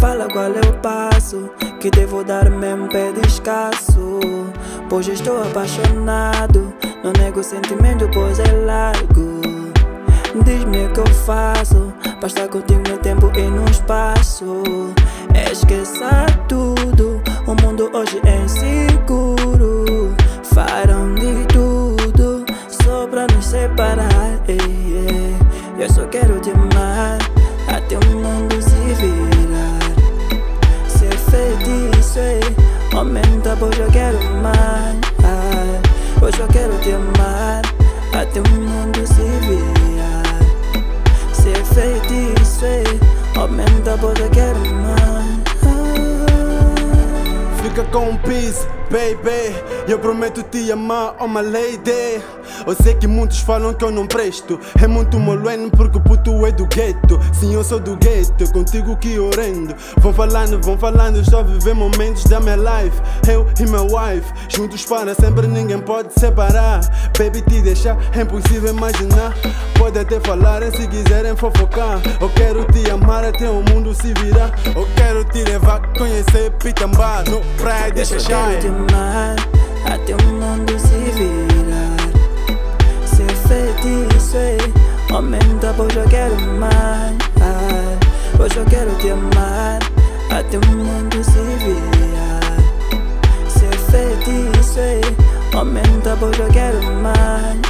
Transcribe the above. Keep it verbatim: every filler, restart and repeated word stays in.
fala qual é o passo que devo dar mesmo pé descasso. Pois estou apaixonado, não nego o sentimento, pois é largo. Diz-me o que eu faço pra estar contigo no tempo e no espaço. Esqueça tudo, o mundo hoje é inseguro. Farão de tudo só pra nos separar, ei, ei. Eu só quero te amar até o mundo se virar. Ser feitiço, ei, aumenta, pois eu quero mais. Hoje eu quero te amar até o mundo se virar. Ser feitiço, ei, aumenta, pois eu quero mais. Fica com peace, baby. Eu prometo te amar, oh my lady. Eu sei que muitos falam que eu não presto. É muito molueno porque puto é do gueto. Sim, eu sou do gueto, contigo que eu rendo. Vão falando, vão falando, só viver momentos da minha life. Eu e minha wife, juntos para sempre, ninguém pode separar. Baby, te deixar é impossível imaginar. Pode até falarem se quiserem fofocar. Eu quero te amar até o mundo se virar. Eu quero te levar, conhecer Pitambá no praia de Xaxai. Eu quero te amar até o mundo se virar. Ser feitiço, ei, aumenta, pois eu quero mais. Hoje eu quero te amar até o mundo se virar. Ser feitiço, ei, aumenta, pois eu quero mais.